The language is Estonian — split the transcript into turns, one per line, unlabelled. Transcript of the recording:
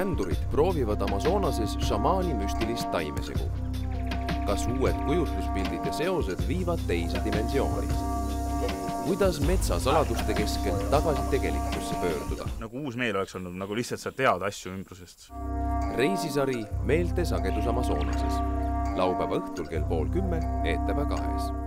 rändurid proovivad Amazonases šamaani müstilist taimesegu. Kas uued kujutluspildid ja seosed viivad teise dimensiooni? Kuidas metsasaladuste keskel tagasi tegelikkusse pöörduda?
Nagu uus meel oleks olnud, nagu lihtsalt sa tead asju ümbrusest.
Reisisari Meelte sagedus Amazonases. Laupäeva õhtul kell 9:30 ETV2.